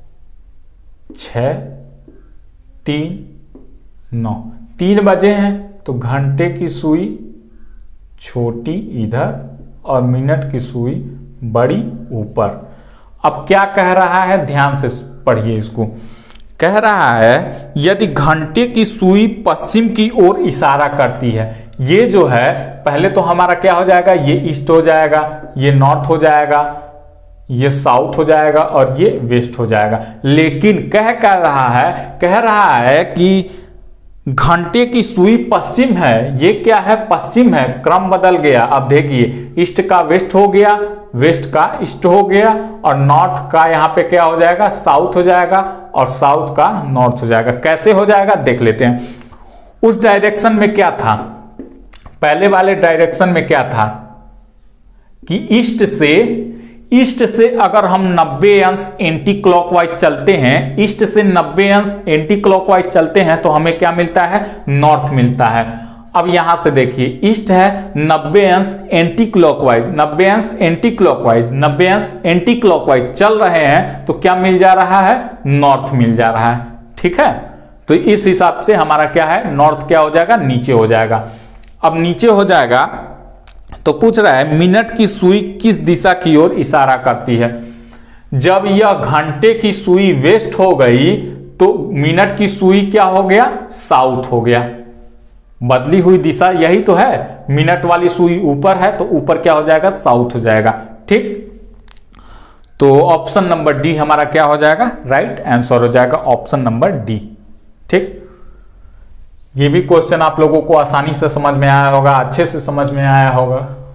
6 3 9, 3 बजे हैं तो घंटे की सुई छोटी इधर और मिनट की सुई बड़ी ऊपर। अब क्या कह रहा है, ध्यान से पढ़िए इसको। कह रहा है यदि घंटे की सुई पश्चिम की ओर इशारा करती है, ये जो है पहले तो हमारा क्या हो जाएगा, ये ईस्ट हो जाएगा, ये नॉर्थ हो जाएगा, ये साउथ हो जाएगा और ये वेस्ट हो जाएगा। लेकिन कह रहा है कि घंटे की सुई पश्चिम है, ये क्या है, पश्चिम है, क्रम बदल गया। अब देखिए ईस्ट का वेस्ट हो गया, वेस्ट का ईस्ट हो गया और नॉर्थ का यहाँ पे क्या हो जाएगा, साउथ हो जाएगा और साउथ का नॉर्थ हो जाएगा। कैसे हो जाएगा देख लेते हैं। उस डायरेक्शन में क्या था, पहले वाले डायरेक्शन में क्या था कि ईस्ट से अगर हम 90 अंश एंटी क्लॉकवाइज चलते हैं, ईस्ट से 90 अंश एंटी क्लॉकवाइज चलते हैं तो हमें क्या मिलता है, नॉर्थ मिलता है। अब यहां से देखिए ईस्ट है 90 अंश एंटी क्लॉकवाइज, 90 अंश एंटी क्लॉकवाइज, 90 अंश एंटी क्लॉकवाइज चल रहे हैं तो क्या मिल जा रहा है, नॉर्थ मिल जा रहा है। ठीक है, तो इस हिसाब से हमारा क्या है, नॉर्थ क्या हो जाएगा, नीचे हो जाएगा। अब नीचे हो जाएगा तो पूछ रहा है मिनट की सुई किस दिशा की ओर इशारा करती है। जब यह घंटे की सुई वेस्ट हो गई तो मिनट की सुई क्या हो गया, साउथ हो गया। बदली हुई दिशा यही तो है, मिनट वाली सुई ऊपर है तो ऊपर क्या हो जाएगा, साउथ हो जाएगा। ठीक, तो ऑप्शन नंबर डी हमारा क्या हो जाएगा, राइट आंसर हो जाएगा ऑप्शन नंबर डी। ठीक, ये भी क्वेश्चन आप लोगों को आसानी से समझ में आया होगा, अच्छे से समझ में आया होगा।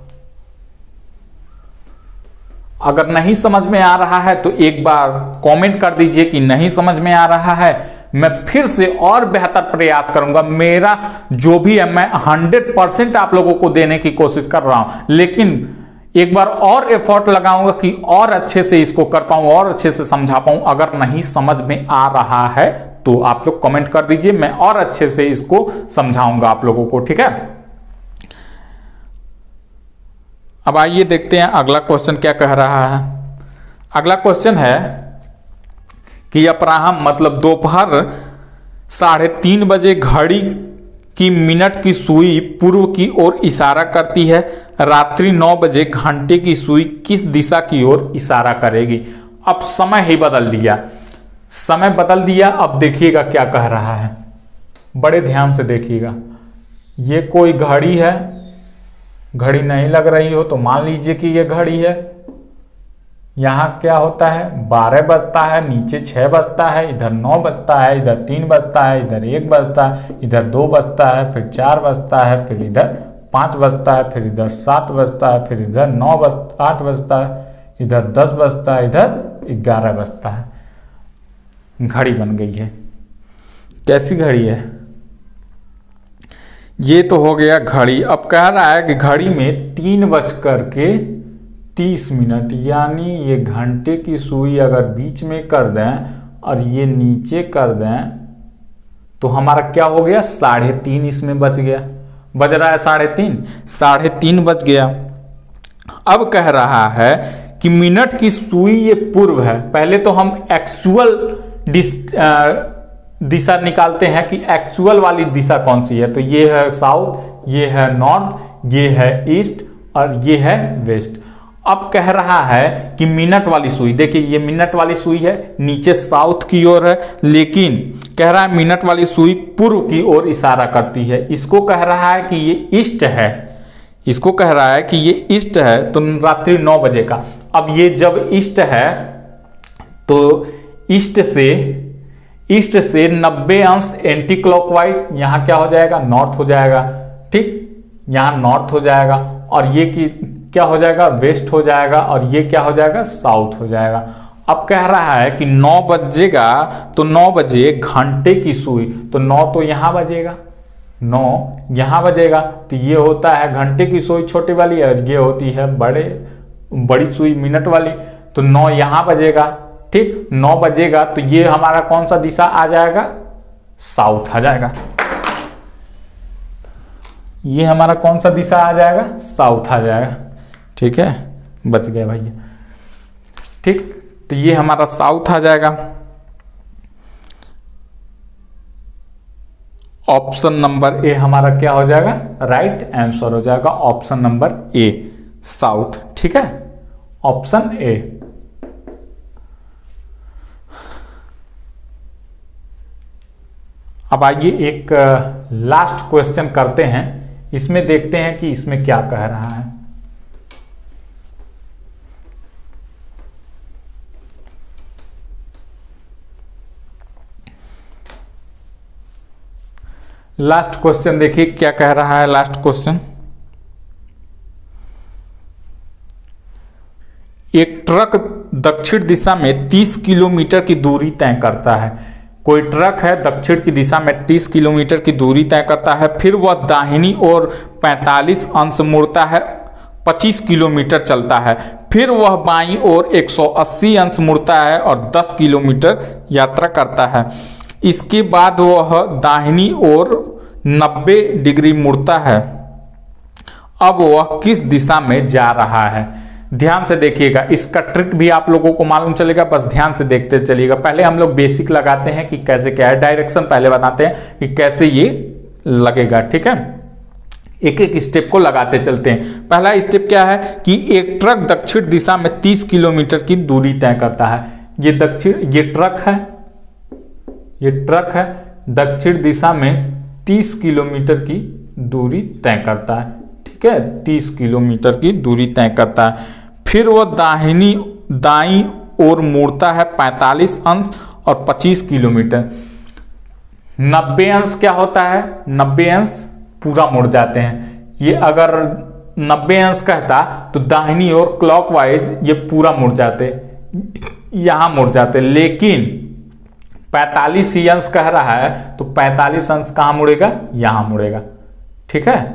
अगर नहीं समझ में आ रहा है तो एक बार कमेंट कर दीजिए कि नहीं समझ में आ रहा है। मैं फिर से और बेहतर प्रयास करूंगा। मेरा जो भी है मैं 100% आप लोगों को देने की कोशिश कर रहा हूं, लेकिन एक बार और एफर्ट लगाऊंगा कि और अच्छे से इसको कर पाऊं और अच्छे से समझा पाऊं। अगर नहीं समझ में आ रहा है तो आप लोग कमेंट कर दीजिए, मैं और अच्छे से इसको समझाऊंगा आप लोगों को। ठीक है, अब आइए देखते हैं अगला क्वेश्चन क्या कह रहा है। अगला क्वेश्चन है कि अपराह्न मतलब दोपहर 3:30 बजे घड़ी की मिनट की सुई पूर्व की ओर इशारा करती है, रात्रि 9 बजे घंटे की सुई किस दिशा की ओर इशारा करेगी। अब समय ही बदल दिया, समय बदल दिया। अब देखिएगा क्या कह रहा है, बड़े ध्यान से देखिएगा। ये कोई घड़ी है, घड़ी नहीं लग रही हो तो मान लीजिए कि ये घड़ी है। यहां क्या होता है, 12 बजता है, नीचे 6 बजता है, इधर 9 बजता है, इधर 3 बजता है, इधर 1 बजता है, इधर 2 बजता है, फिर 4 बजता है, फिर इधर 5 बजता है, फिर इधर 7 बजता है, फिर इधर 8 बजता है, इधर 10 बजता है, इधर 11 बजता है। घड़ी बन गई है। कैसी घड़ी है, ये तो हो गया घड़ी। अब कह रहा है कि घड़ी में 3:30, यानी ये घंटे की सुई अगर बीच में कर दें और ये नीचे कर दें तो हमारा क्या हो गया, 3:30 इसमें बच गया, बज रहा है 3:30 बज गया। अब कह रहा है कि मिनट की सुई ये पूर्व है। पहले तो हम एक्चुअल दिशा निकालते हैं कि एक्चुअल वाली दिशा कौन सी है। तो ये है साउथ, ये है नॉर्थ, ये है ईस्ट और ये है वेस्ट। अब कह रहा है कि मिनट वाली सुई, देखिए ये मिनट वाली सुई है, नीचे साउथ की ओर है, लेकिन कह रहा है मिनट वाली सुई पूर्व की ओर इशारा करती है। इसको कह रहा है कि ये ईस्ट है, इसको कह रहा है कि ये ईस्ट है, तो रात्रि 9 बजे का। अब ये जब ईस्ट है तो ईस्ट से 90 अंश एंटी क्लॉकवाइज, यहां क्या हो जाएगा, नॉर्थ हो जाएगा। ठीक, यहां नॉर्थ हो जाएगा और ये क्या हो जाएगा, वेस्ट हो जाएगा और ये क्या हो जाएगा, साउथ हो जाएगा। अब कह रहा है कि 9 बजेगा तो 9 बजे घंटे की सुई, तो 9 तो यहां बजेगा, 9 यहां बजेगा, तो ये होता है घंटे की सुई छोटी वाली और ये होती है बड़ी सुई मिनट वाली, तो 9 यहां बजेगा। ठीक, 9 बजेगा तो ये हमारा कौन सा दिशा आ जाएगा, साउथ आ जाएगा। ये हमारा कौन सा दिशा आ जाएगा, साउथ आ जाएगा। ठीक है, बच गया भैया। ठीक, तो ये हमारा साउथ आ जाएगा। ऑप्शन नंबर ए हमारा क्या हो जाएगा, राइट आंसर हो जाएगा ऑप्शन नंबर ए, साउथ। ठीक है, ऑप्शन ए। अब आइए एक लास्ट क्वेश्चन करते हैं, इसमें देखते हैं कि इसमें क्या कह रहा है। लास्ट क्वेश्चन देखिए क्या कह रहा है। लास्ट क्वेश्चन, एक ट्रक दक्षिण दिशा में 30 किलोमीटर की दूरी तय करता है। कोई ट्रक है, दक्षिण की दिशा में 30 किलोमीटर की दूरी तय करता है, फिर वह दाहिनी ओर 45 अंश मुड़ता है, 25 किलोमीटर चलता है, फिर वह बाईं ओर 180 अंश मुड़ता है और 10 किलोमीटर यात्रा करता है। इसके बाद वह दाहिनी ओर 90 डिग्री मुड़ता है। अब वह किस दिशा में जा रहा है? ध्यान से देखिएगा, इसका ट्रिक भी आप लोगों को मालूम चलेगा, बस ध्यान से देखते चलिएगा। पहले हम लोग बेसिक लगाते हैं कि कैसे क्या है, डायरेक्शन पहले बताते हैं कि कैसे ये लगेगा। ठीक है, एक एक स्टेप को लगाते चलते हैं। पहला स्टेप क्या है कि एक ट्रक दक्षिण दिशा में 30 किलोमीटर की दूरी तय करता है। ये ट्रक है, दक्षिण दिशा में 30 किलोमीटर की दूरी तय करता है। ठीक है, 30 किलोमीटर की दूरी तय करता है, फिर वह दाईं ओर मुड़ता है 45 अंश और 25 किलोमीटर। 90 अंश क्या होता है? 90 अंश पूरा मुड़ जाते हैं। ये अगर 90 अंश कहता तो दाहिनी ओर क्लॉकवाइज ये पूरा मुड़ जाते, यहां मुड़ जाते, लेकिन 45 ही अंश कह रहा है तो 45 अंश कहां मुड़ेगा? यहां मुड़ेगा। ठीक है,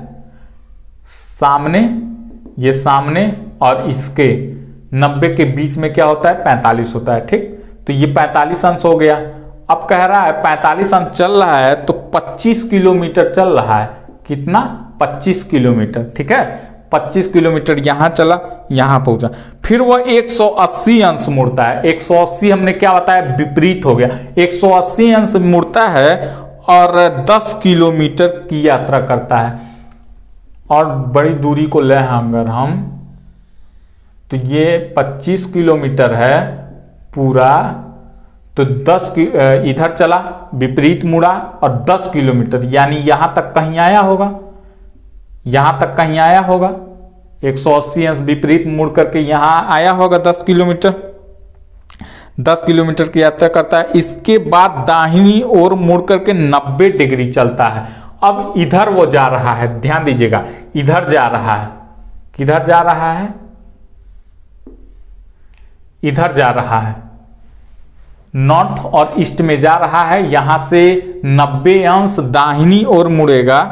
सामने और इसके 90 के बीच में क्या होता है? 45 होता है। ठीक, तो ये 45 अंश हो गया। अब कह रहा है 45 अंश चल रहा है तो 25 किलोमीटर चल रहा है। कितना? 25 किलोमीटर। ठीक है, 25 किलोमीटर यहां चला, यहां पहुंचा, फिर वह 180 अंश मुड़ता है। 180 हमने क्या बताया? विपरीत हो गया। 180 अंश मुड़ता है और 10 किलोमीटर की यात्रा करता है। और बड़ी दूरी को ले अगर हम तो ये 25 किलोमीटर है पूरा, तो 10 इधर चला, विपरीत मुड़ा और 10 किलोमीटर यानी यहां तक कहीं आया होगा, यहां तक कहीं आया होगा। 180 अंश विपरीत मुड़ करके यहां आया होगा 10 किलोमीटर। 10 किलोमीटर की यात्रा करता है। इसके बाद दाहिनी ओर मुड़ करके 90 डिग्री चलता है। अब इधर वो जा रहा है, ध्यान दीजिएगा, इधर जा रहा है। किधर जा रहा है? इधर जा रहा है, नॉर्थ और ईस्ट में जा रहा है। यहां से 90 अंश दाहिनी ओर मुड़ेगा,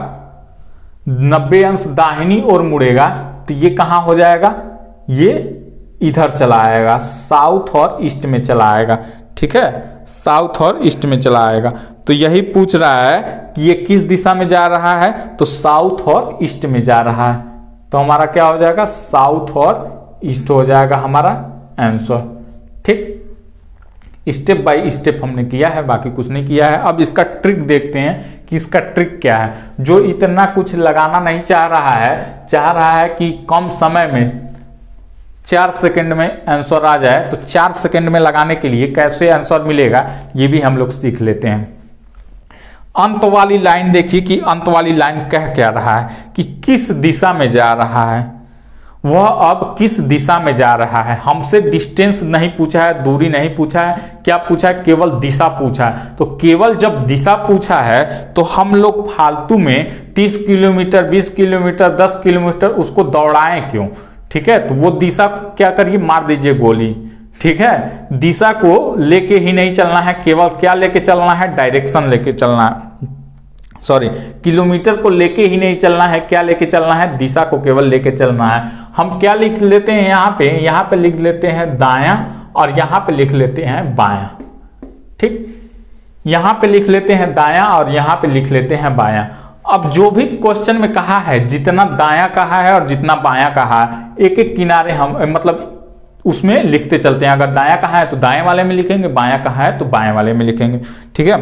90 अंश दाहिनी ओर मुड़ेगा तो ये कहां हो जाएगा? ये इधर चला आएगा, साउथ और ईस्ट में चला आएगा। ठीक है, साउथ और ईस्ट में चला आएगा। तो यही पूछ रहा है कि ये किस दिशा में जा रहा है, तो साउथ और ईस्ट में जा रहा है। तो हमारा क्या हो जाएगा? साउथ और ईस्ट हो जाएगा हमारा आंसर। ठीक, स्टेप बाय स्टेप हमने किया है, बाकी कुछ नहीं किया है। अब इसका ट्रिक देखते हैं कि इसका ट्रिक क्या है। जो इतना कुछ लगाना नहीं चाह रहा है कि कम समय में 4 सेकंड में आंसर आ जाए, तो 4 सेकंड में लगाने के लिए कैसे आंसर मिलेगा ये भी हम लोग सीख लेते हैं। अंत वाली लाइन देखिए कि अंत वाली लाइन कह क्या रहा है कि किस दिशा में जा रहा है। वह अब किस दिशा में जा रहा है। हमसे डिस्टेंस नहीं पूछा है, दूरी नहीं पूछा है, क्या पूछा है? केवल दिशा पूछा है। तो केवल जब दिशा पूछा है तो हम लोग फालतू में 30 किलोमीटर, 20 किलोमीटर, 10 किलोमीटर उसको दौड़ाएं क्यों? ठीक है, तो वो दिशा क्या करिए? मार दीजिए गोली। ठीक है, दिशा को लेके ही नहीं चलना है, केवल क्या लेके चलना है? डायरेक्शन लेके चलना है। सॉरी, किलोमीटर को लेके ही नहीं चलना है, क्या लेके चलना है? दिशा को केवल लेके चलना है। हम क्या लिख लेते हैं यहाँ पे लिख लेते हैं दायां और यहाँ पे लिख लेते हैं बायां। ठीक, यहाँ पे लिख लेते हैं दायां और यहाँ पे लिख लेते हैं बायां। अब जो भी क्वेश्चन में कहा है, जितना दायां कहा है और जितना बायां कहा है, एक एक किनारे हम मतलब उसमें लिखते चलते हैं। अगर दायां कहा है तो दाएं वाले में लिखेंगे, बायां कहा है तो बाएं वाले में लिखेंगे। ठीक है,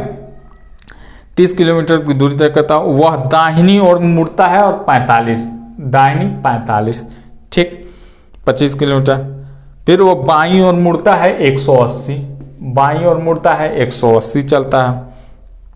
30 किलोमीटर की दूरी तय करता है। वह दाहिनी ओर मुड़ता है और 45, दाहिनी 45। ठीक, 25 किलोमीटर। फिर वो बाईं ओर मुड़ता है 180, बाईं ओर मुड़ता है 180 चलता है।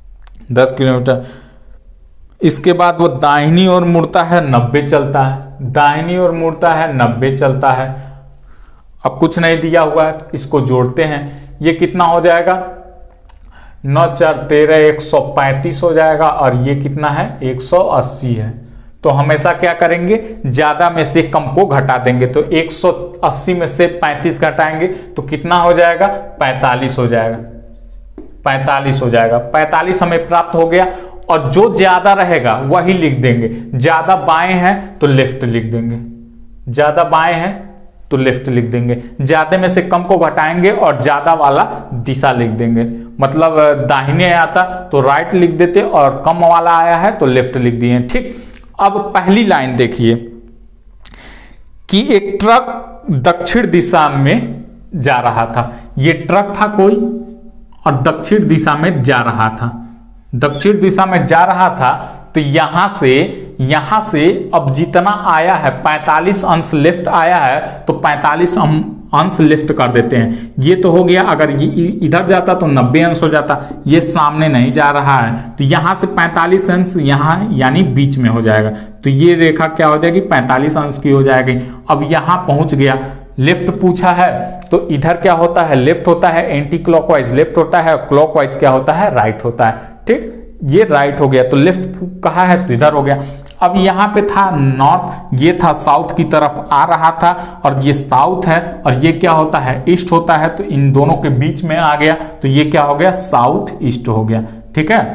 10 किलोमीटर। इसके बाद वो दाहिनी ओर मुड़ता है 90 चलता है, दाहिनी ओर मुड़ता है 90 चलता है। अब कुछ नहीं दिया हुआ है, इसको जोड़ते हैं। ये कितना हो जाएगा, 9 4 13 135 हो जाएगा, और ये कितना है 180 है। तो हमेशा क्या करेंगे, ज्यादा में से कम को घटा देंगे। तो 180 में से 35 घटाएंगे तो कितना हो जाएगा, 45 हो जाएगा, 45 हो जाएगा। 45 हमें प्राप्त हो गया, और जो ज्यादा रहेगा वही लिख देंगे। ज्यादा बाएं हैं तो लेफ्ट लिख देंगे, ज्यादा बाएं हैं तो लेफ्ट लिख देंगे। ज्यादा में से कम को घटाएंगे और ज्यादा वाला दिशा लिख देंगे। मतलब दाहिने आता तो राइट लिख देते, और कम वाला आया है तो लेफ्ट लिख दिए। ठीक, अब पहली लाइन देखिए कि एक ट्रक दक्षिण दिशा में जा रहा था। ये ट्रक था कोई, और दक्षिण दिशा में जा रहा था, दक्षिण दिशा में जा रहा था। तो यहां से अब जितना आया है 45 अंश लेफ्ट आया है, तो 45 अंश लेफ्ट कर देते हैं। ये तो हो गया। अगर ये इधर जाता तो 90 अंश हो जाता। ये सामने नहीं जा रहा है, तो यहां से 45 अंश यहां यानी बीच में हो जाएगा। तो ये रेखा क्या हो जाएगी, 45 अंश की हो जाएगी। अब यहां पहुंच गया, लेफ्ट पूछा है, तो इधर क्या होता है, लेफ्ट होता है, एंटी क्लॉकवाइज लेफ्ट होता है, क्लॉकवाइज क्या होता है, राइट होता है। ठीक, ये राइट हो गया, तो लेफ्ट कहा है तो इधर हो गया। अब यहां पे था नॉर्थ, ये था साउथ की तरफ आ रहा था, और ये साउथ है, और ये क्या होता है, ईस्ट होता है। तो इन दोनों के बीच में आ गया, तो ये क्या हो गया, साउथ ईस्ट हो गया। ठीक है,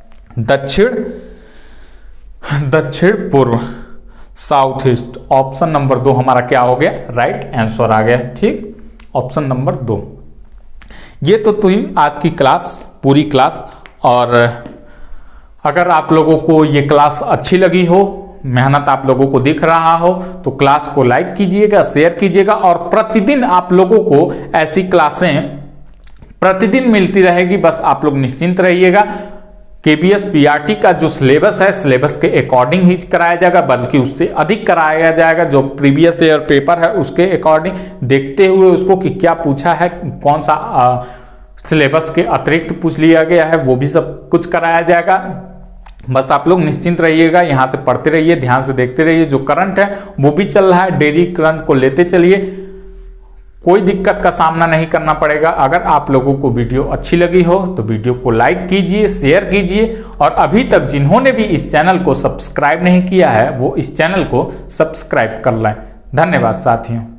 दक्षिण पूर्व, साउथ ईस्ट। ऑप्शन नंबर 2 हमारा क्या हो गया, राइट आंसर आ गया। ठीक, ऑप्शन नंबर 2। ये तो थी आज की क्लास, पूरी क्लास। और अगर आप लोगों को ये क्लास अच्छी लगी हो, मेहनत आप लोगों को दिख रहा हो, तो क्लास को लाइक कीजिएगा, शेयर कीजिएगा, और प्रतिदिन आप लोगों को ऐसी क्लासें प्रतिदिन मिलती रहेगी। बस आप लोग निश्चिंत रहिएगा। केबीएस पीआरटी का जो सिलेबस है, सिलेबस के अकॉर्डिंग ही कराया जाएगा, बल्कि उससे अधिक कराया जाएगा। जो प्रीवियस ईयर पेपर है उसके अकॉर्डिंग देखते हुए उसको कि क्या पूछा है, कौन सा सिलेबस के अतिरिक्त पूछ लिया गया है, वो भी सब कुछ कराया जाएगा। बस आप लोग निश्चिंत रहिएगा, यहाँ से पढ़ते रहिए, ध्यान से देखते रहिए। जो करंट है वो भी चल रहा है, डेली करंट को लेते चलिए, कोई दिक्कत का सामना नहीं करना पड़ेगा। अगर आप लोगों को वीडियो अच्छी लगी हो तो वीडियो को लाइक कीजिए, शेयर कीजिए, और अभी तक जिन्होंने भी इस चैनल को सब्सक्राइब नहीं किया है वो इस चैनल को सब्सक्राइब कर लें। धन्यवाद साथियों।